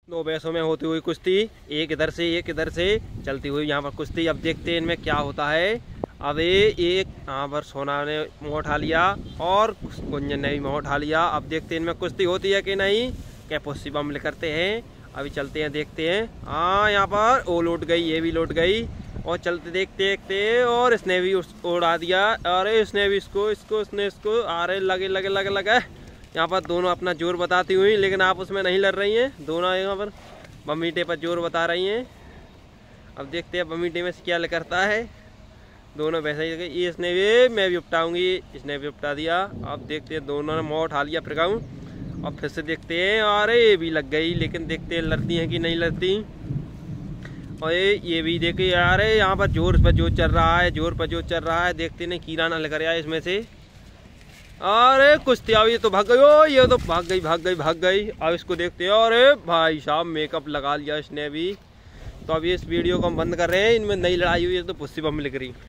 दो भैंसों में होती हुई कुश्ती, एक इधर से चलती हुई यहाँ पर कुश्ती। अब देखते हैं इनमें क्या होता है। अब एक यहाँ पर सोना ने मुँह उठा लिया और गुंजन ने भी मुँह उठा लिया। अब देखते हैं इनमें कुश्ती होती है कि नहीं, क्या पुष्पी बम करते हैं। अभी चलते हैं देखते हैं। हाँ यहाँ पर वो लौट गई, ये भी लौट गई और चलते देखते देखते और इसने भी उड़ा दिया। अरे इसने भी इसको अरे लगे यहाँ पर दोनों अपना जोर बताती हुई, लेकिन आप उसमें नहीं लड़ रही हैं। दोनों यहाँ पर बमीटे पर जोर बता रही हैं। अब देखते हैं बमीटे में क्या करता है। दोनों वैसे ही, इसने भी मैं भी उपटाऊंगी, इसने भी उपटा दिया। अब देखते हैं दोनों ने मुँह उठा लिया फिर गाऊँ। और फिर से देखते हैं, अरे ये भी लग गई, लेकिन देखते हैं लड़ती हैं कि नहीं लड़ती। और ये भी देखिए, अरे यहाँ पर जोर चल रहा है, देखते नहीं कीड़ा ना लग रहा है इसमें से। अरे कुश्ती अब ये तो भाग गई, ओ ये तो भाग गई। अब इसको देखते हैं, अरे भाई साहब मेकअप लगा लिया इसने भी। तो अब ये इस वीडियो को हम बंद कर रहे हैं। इनमें नई लड़ाई हुई है तो पुष्पी बम लिख रही।